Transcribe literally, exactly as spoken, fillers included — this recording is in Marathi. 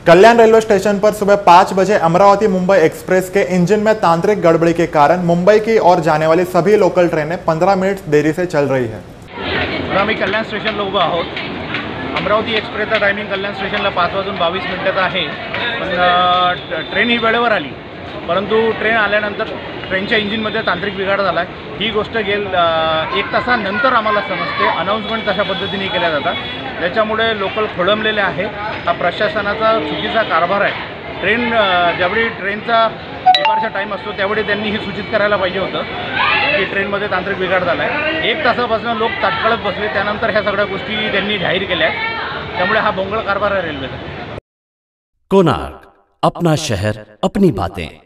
कल्याण रेलवे स्टेशन पर सुबह पाँच बजे अमरावती मुंबई एक्सप्रेस के इंजन में तांत्रिक गड़बड़ी के कारण मुंबई की ओर जाने वाली सभी लोकल ट्रेनें पंद्रह मिनट देरी से चल रही है। आम्ही कल्याण स्टेशनला उभा आहोत। अमरावती एक्सप्रेसचा टायमिंग कल्याण स्टेशनला पाच वाजून बावीस मिनिटाचा आहे, पण ट्रेन ही वेळेवर आली, परंतु ट्रेन आल्यानंतर ट्रेनच्या इंजिनमध्ये तांत्रिक बिघाड झाला आहे। ही गोष्ट गेल एक तासानंतर आम्हाला समजते। अनाउन्समेंट तशा पद्धतीने केल्या जातात, त्याच्यामुळे लोकल खोळंबलेले आहे। हा प्रशासनाचा चुकीचा कारभार आहे। ट्रेन ज्यावेळी ट्रेनचा डिपार्चर टाईम असतो त्यावेळी त्यांनी हे सूचित करायला पाहिजे होतं की ट्रेनमध्ये तांत्रिक बिघाड झाला आहे। एक तासापासून लोक ताटकळत बसले, त्यानंतर ह्या सगळ्या गोष्टी त्यांनी जाहीर केल्या आहेत। त्यामुळे हा बोंगळ कारभार आहे रेल्वेचा। कोणार्क, अपना शहर अपनी बातें।